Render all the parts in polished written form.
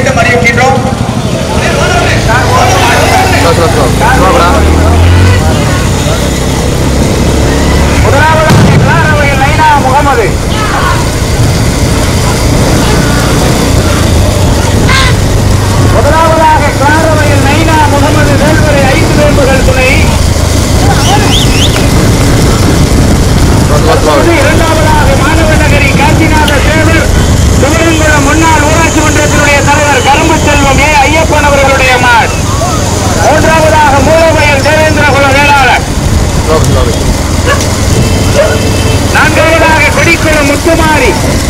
மீண்டும் அறிவிக்கின்றோம். முதலாவதாக நைனா முகமது, முதலாவதாக கிளாரவையில் நைனா முகமது வேல்வரை 5 வேம்புகள் துணை. இரண்டாவதாக மாணவ நகரி காசிநாத சேவர் சிவரங்குளம் முன்னாள் ஊராட்சி மன்றத்தினுடைய தலைவர் கரும்பு செல்வம் ஏ ஐயப்பன் அவர்களுடைய மாட். மூன்றாவதாக மூலவயல் தேவேந்திரகுல வேளாளர். நான்காவதாக கொடிக்குளம் முத்துமாரி.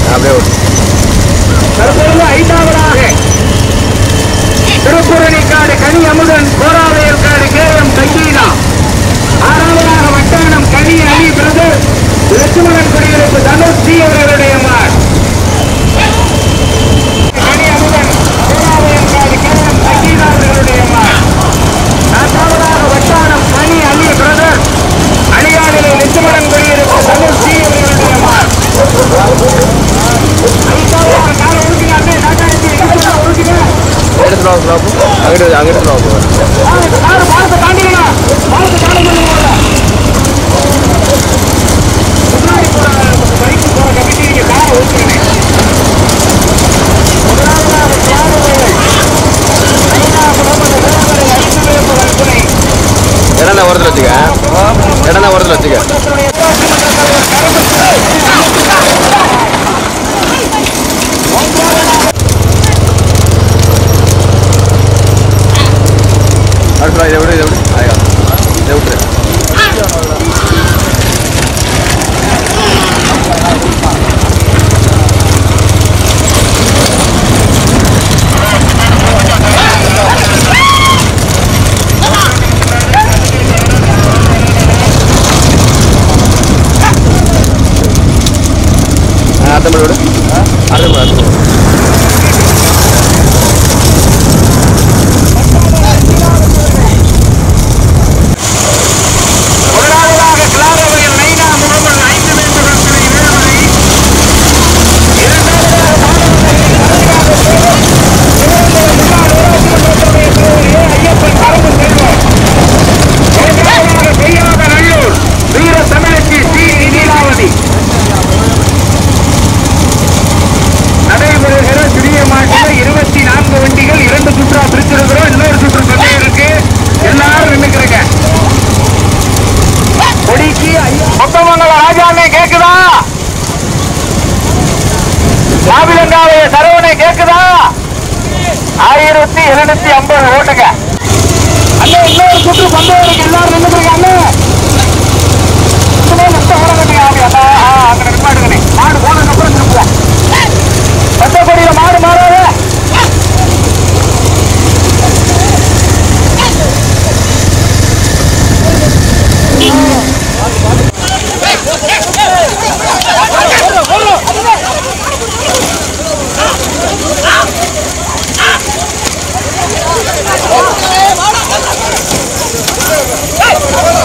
தற்பொழுது 5ஆவதாக திருப்புரணிக்காடு கனி அமுதன் கோராவயல் காடு கே எம் சங்கீதா. 6ஆவதாக வட்டானம் கனி அலி பிரதர் லட்சுமணன் குடியிருப்பு தனுஷ் சி அவர்களுடைய மாட். கனி அமுதன் கோராவயல் காடு கே எம் சங்கீதா அவர்களுடைய மாட். 4ஆவதாக வட்டானம் கனி அலி பிரதர் அணியாளிலே லட்சுமணன் குடியிருப்பு தனுஷ் சி அவர்களுடைய மாட். 5ஆவதாக கால ஒழுங்கினாலே நாட்டாட்சி ஒழுங்கின அங்கிட்டு பாலத்தை தாண்டிடலாம். பாலத்தை தாண்டி முன்னாடி போற பைக்கு போற கமிட்டி நீங்க காரை ஓட்டுறீங்க. முதலாவதாக இடம்னா ஓரத்தில் வச்சுக்க, இடம்னா ஓரத்தில் வச்சுக்க. இதை விடு, இதை விடு, இதை விட்டுரு. அர்த்தம் விடு, அர்த்தம். சரவணை கேக்குதா? 1750 ஓட்டுங்க. அண்ணே இன்னொரு சுற்று பந்தயம் எல்லாரும் நின்றுருக்காங்க. அங்க நிப்பாடுங்க. மாடு போனதுக்கு அப்புறம் திருப்புவோம். பத்தப்படியில மாடு மாறாத. Hey!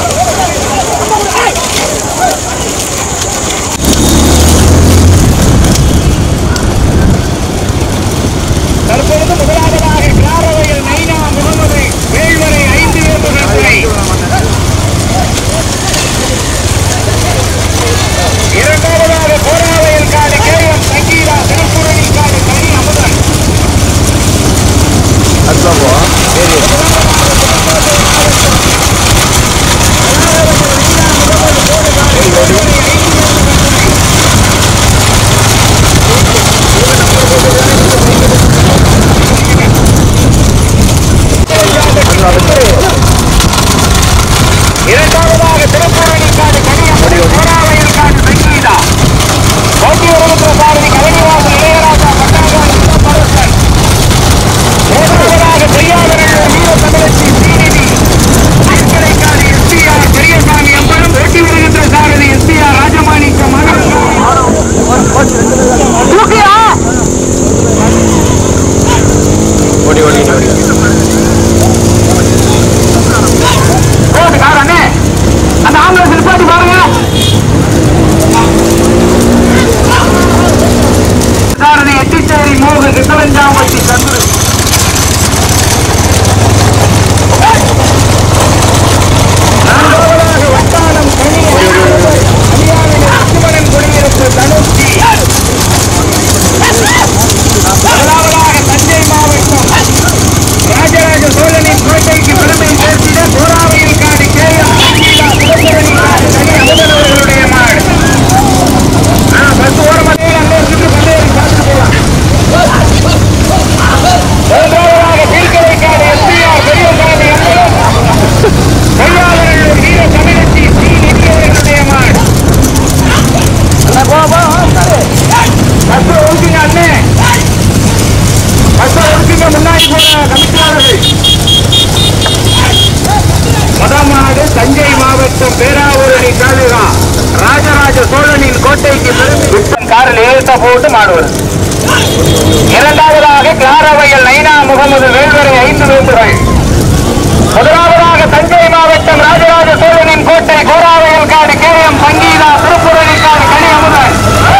முதமாடு தஞ்சை மாவட்டம் பேராவூரணி தாலுகா ராஜராஜ சோழனின் கோட்டைக்கு விட்டம் காரில் ஏற்ற போட்டு மாடுவது. இரண்டாவதாக கிளாரவையில் நைனா முகமது வேல்வரை 5 வேண்டுகள். முதலாவதாக தஞ்சை மாவட்டம் ராஜராஜ சோழனின் கோட்டை கோராவையில் காடு கேஎம் சங்கீதா திருப்புரணி காடு கனி அமுதன்.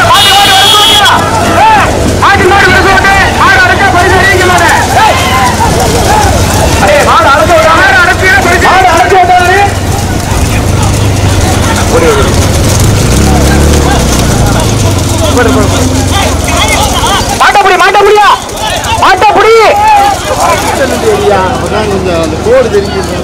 மாட்டப்படி மாட்டப்படியா மாட்டப்படி கொஞ்சம் அந்த கோடு தெரிஞ்சு